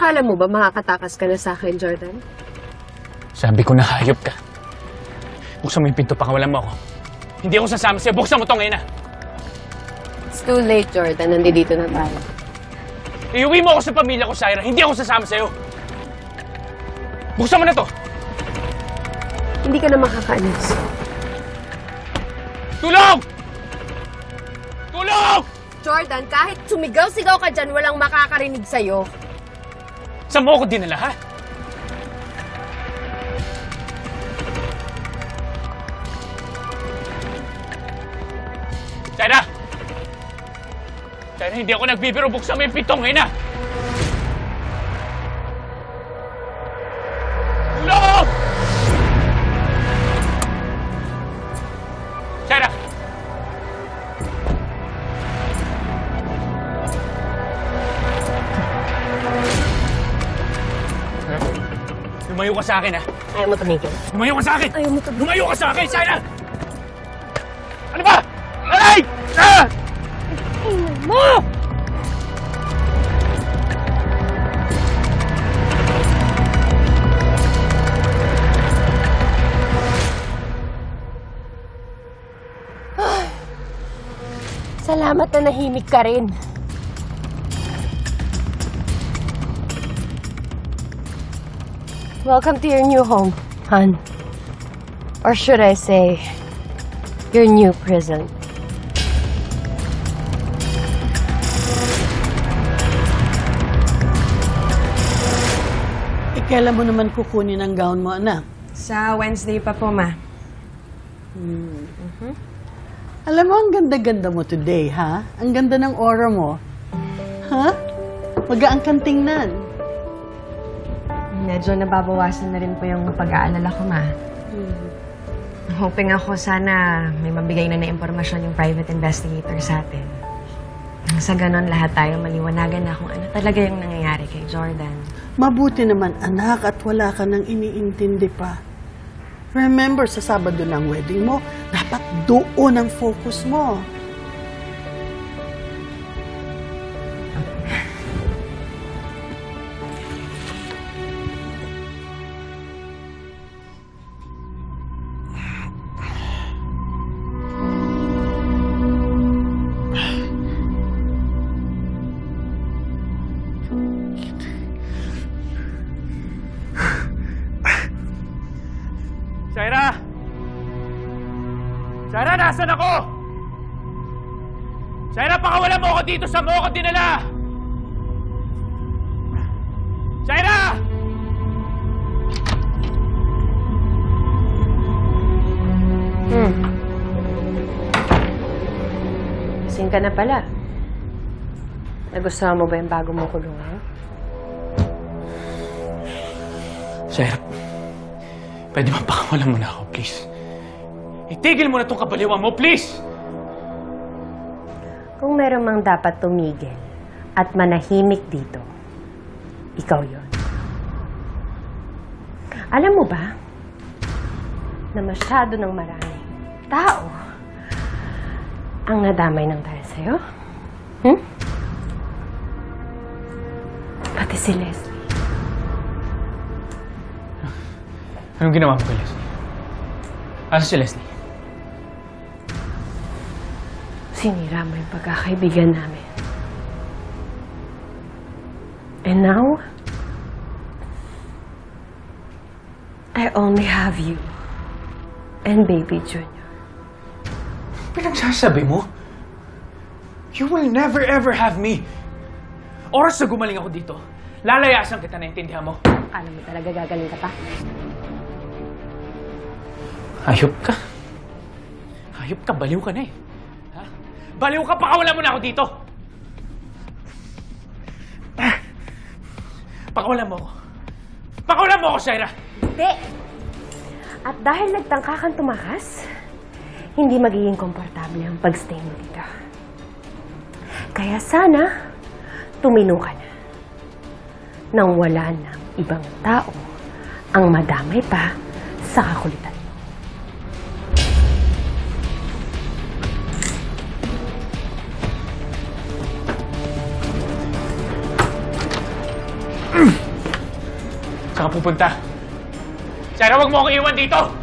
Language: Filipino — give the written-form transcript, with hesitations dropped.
Akala mo ba makakatakas ka na sa akin, Jordan? Sabi ko na hayop ka. Buksan mo yung pinto, pakawalan mo ako. Hindi ako sasama sa'yo. Buksan mo to ngayon na. It's too late, Jordan. Nandito na tayo. Iuwi mo ako sa pamilya ko, Syra. Hindi ako sasama sa'yo. Buksan mo na to. Hindi ka na makakaalis. Tulong! Tulong! Jordan, kahit sumigaw-sigaw ka dyan, walang makakarinig sa'yo. Saan mo ako dinala, ha? Syra! Syra, hindi ako nagbibiro. Buksan mo yung pitong ngayon na! Tulong! Syra! Lumayo ka sa akin, ha? Ayaw mo tumigil. Lumayo ka sa akin! Ayaw mo tumigil. Lumayo ka sa akin, Syra! Ano ba? Aray! Ah! Mo! Salamat na nahimik ka rin. Welcome to your new home, hon. Or should I say, your new prison. Kailan mo naman kukunin ang gown mo, anak? Sa Wednesday pa po, ma. Alam mo, ang ganda-ganda mo today, ha? Ang ganda ng aura mo. Ha? Magaang kang tingnan. Medyo nababawasan na rin po yung pag-aalala ko, ma. Hoping ako sana may mabigay na impormasyon yung private investigator sa atin. Nang sa ganon, lahat tayo maliwanagan na kung ano talaga yung nangyayari kay Jordan. Mabuti naman, anak, at wala ka nang iniintindi pa. Remember, sa Sabado ng wedding mo, dapat doon ang focus mo. Syra! Syra, nasan ako? Syra, pakawalan mo ako dito. Saan mo ako dinala? Syra! Lasing ka na pala. Nagustuhan mo ba yung bago mong kulungan? Syra, pwede ba pakawalan mo na ako, please? Itigil mo na itong kabaliwan mo, please! Kung meron mang dapat tumigil at manahimik dito, ikaw yon. Alam mo ba na masyado ng maraming tao ang nadamay ng dahil sa'yo? Pati si Leslie. Anong ginawa mo kay Leslie? Asa si Leslie? Sinira mo yung pagkakaibigan namin. And now, I only have you and baby Junior. Pinagsasabi mo? You will never ever have me. Oras na gumaling ako dito, lalayasan kita, naintindihan mo? Alam mo talaga gagaling ka pa? Hayop ka. Hayop ka, baliw ka na eh. Ha? Baliw ka, pakawalan mo na ako dito! Pakawalan mo ako. Pakawalan mo ako, Syra! Hindi! At dahil nagtangka kang tumakas, hindi magiging komportable ang pagstay mo dito. Kaya sana, tumino ka na. Nang wala ng ibang tao ang madamay pa sa kakulitan. Saan ka pupunta? Sarah, huwag mo akong iwan dito!